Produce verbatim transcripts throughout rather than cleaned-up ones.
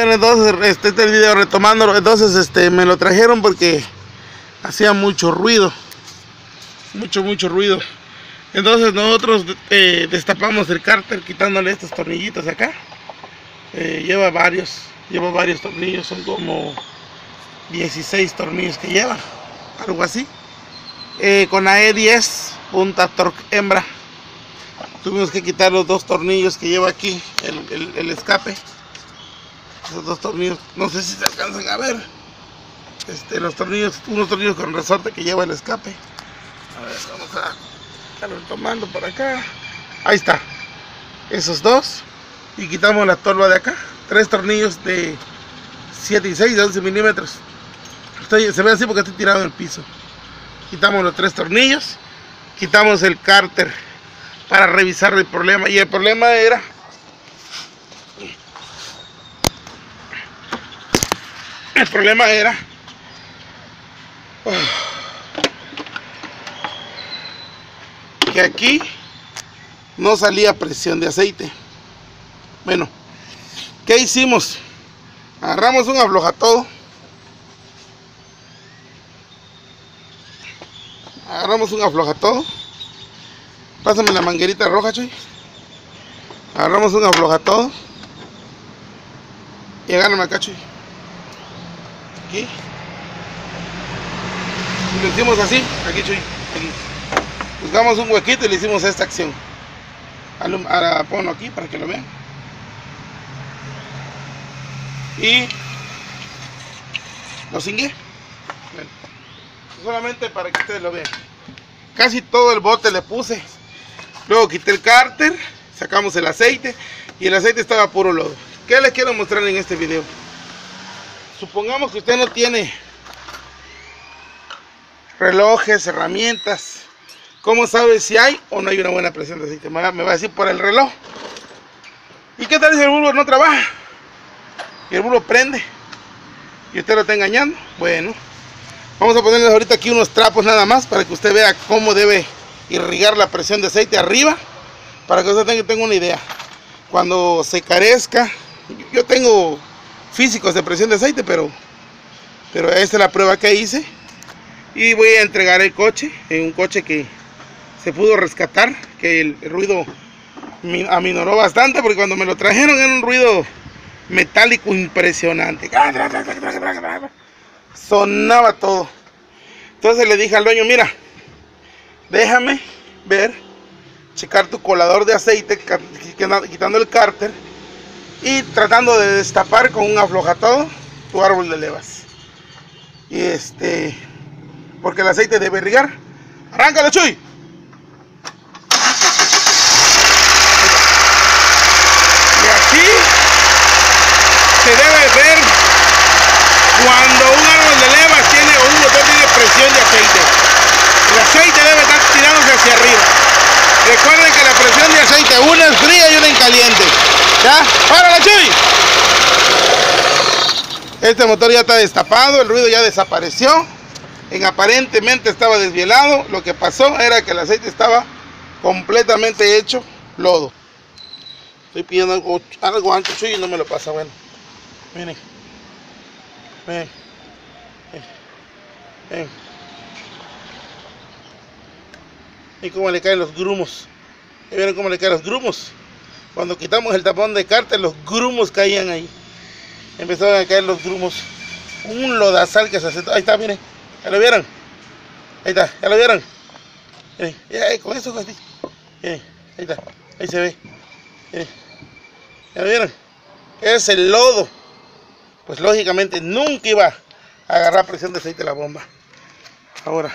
Bueno, entonces este, este video retomando, entonces este me lo trajeron porque hacía mucho ruido, mucho mucho ruido. Entonces nosotros eh, destapamos el cárter quitándole estos tornillitos de acá. Eh, lleva varios, lleva varios tornillos, son como dieciséis tornillos que lleva, algo así. Eh, con la E diez punta torque hembra. Tuvimos que quitar los dos tornillos que lleva aquí el, el, el escape. Esos dos tornillos, no sé si se alcanzan a ver. Este, los tornillos, unos tornillos con resorte que lleva el escape. A ver, vamos a estarlo tomando por acá. Ahí está. Esos dos. Y quitamos la tolva de acá. Tres tornillos de siete y seis, de once milímetros. Estoy, se ve así porque estoy tirado en el piso. Quitamos los tres tornillos. Quitamos el cárter para revisar el problema. Y el problema era el problema era oh, que aquí no salía presión de aceite. Bueno, ¿qué hicimos? Agarramos un aflojatodo, agarramos un aflojatodo. Pásame la manguerita roja, Chuy. Agarramos un aflojatodo y agárrame acá, Chuy. Aquí. Y lo hicimos así, aquí, Chuy. Aquí. Buscamos un huequito y le hicimos esta acción. Ahora ponlo aquí para que lo vean. Y lo cingué. Bueno, solamente para que ustedes lo vean. Casi todo el bote le puse. Luego quité el cárter, sacamos el aceite y el aceite estaba puro lodo. ¿Qué les quiero mostrar en este video? Supongamos que usted no tiene relojes, herramientas. ¿Cómo sabe si hay o no hay una buena presión de aceite? Me va a decir por el reloj. ¿Y qué tal si el bulbo no trabaja? Y el bulbo prende y usted lo está engañando. Bueno, vamos a ponerles ahorita aquí unos trapos nada más para que usted vea cómo debe irrigar la presión de aceite arriba, para que usted tenga, tenga una idea. Cuando se carezca, yo tengo físicos de presión de aceite, pero pero esta es la prueba que hice. Y voy a entregar el coche, en un coche que se pudo rescatar, que el, el ruido aminoró bastante, porque cuando me lo trajeron era un ruido metálico impresionante. Sonaba todo. Entonces le dije al dueño, mira, déjame ver, checar tu colador de aceite, quitando el cárter y tratando de destapar con un aflojatodo tu árbol de levas. Y este, porque el aceite debe irrigar. ¡Arráncalo, Chuy! Y aquí se debe ver cuando un árbol de levas tiene o un motor tiene presión de aceite. El aceite debe estar tirándose hacia arriba. Recuerden que la presión de aceite, una es fría y una en caliente. ¿Ya? ¡Párala, Chuy! Este motor ya está destapado, el ruido ya desapareció. En aparentemente estaba desvielado. Lo que pasó era que el aceite estaba completamente hecho lodo. Estoy pidiendo algo, algo ancho, Chuy, y no me lo pasa. Bueno, miren. Miren. Miren. Y cómo le caen los grumos. ¿Y vieron cómo le caen los grumos? Cuando quitamos el tapón de cárter, los grumos caían ahí. Empezaron a caer los grumos. Un lodazal que se hace. Ahí está, miren. ¿Ya lo vieron? Ahí está, ¿ya lo vieron? Miren, ya, con eso, así. Miren, ahí está, ahí se ve. Miren. ¿Ya lo vieron? Es el lodo. Pues lógicamente nunca iba a agarrar presión de aceite la bomba. Ahora.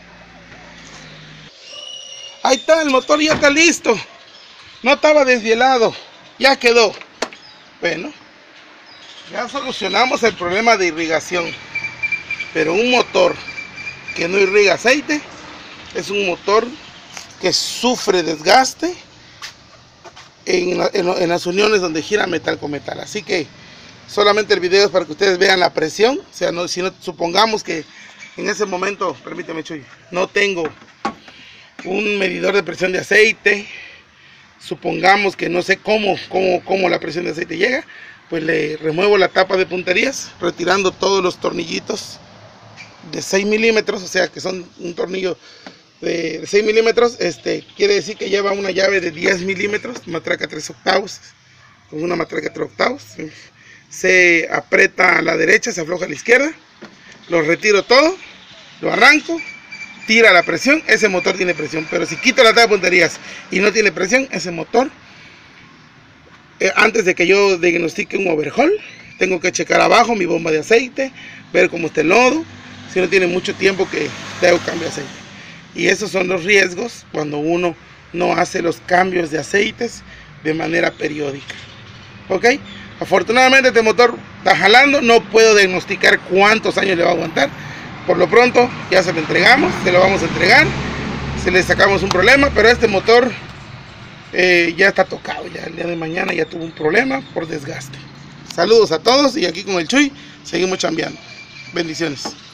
Ahí está, el motor ya está listo. No estaba desvielado. Ya quedó. Bueno, ya solucionamos el problema de irrigación. Pero un motor que no irriga aceite es un motor que sufre desgaste en, la, en, en las uniones donde gira metal con metal. Así que solamente el video es para que ustedes vean la presión. O sea, no, si no, supongamos que en ese momento, permítame, Chuy, no tengo un medidor de presión de aceite. Supongamos que no sé cómo, cómo, cómo la presión de aceite llega. pues le remuevo la tapa de punterías, retirando todos los tornillitos de seis milímetros, o sea que son un tornillo de, de seis milímetros, este, quiere decir que lleva una llave de diez milímetros, matraca tres octavos, con una matraca tres octavos, se aprieta a la derecha, se afloja a la izquierda, lo retiro todo, lo arranco, tira la presión, ese motor tiene presión, pero si quito la tapa de punterías y no tiene presión, ese motor, eh, antes de que yo diagnostique un overhaul, tengo que checar abajo mi bomba de aceite, ver cómo está el lodo, si no tiene mucho tiempo que tengo cambio de aceite. Y esos son los riesgos cuando uno no hace los cambios de aceites de manera periódica. ¿Ok? Afortunadamente este motor está jalando, no puedo diagnosticar cuántos años le va a aguantar. Por lo pronto ya se lo entregamos, se lo vamos a entregar, se le sacamos un problema, pero este motor eh, ya está tocado, ya el día de mañana ya tuvo un problema por desgaste. Saludos a todos y aquí con el Chuy seguimos chambeando. Bendiciones.